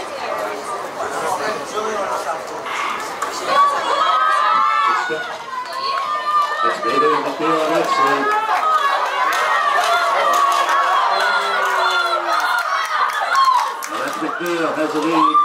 That's David in the field actually. That's McNeil has the lead.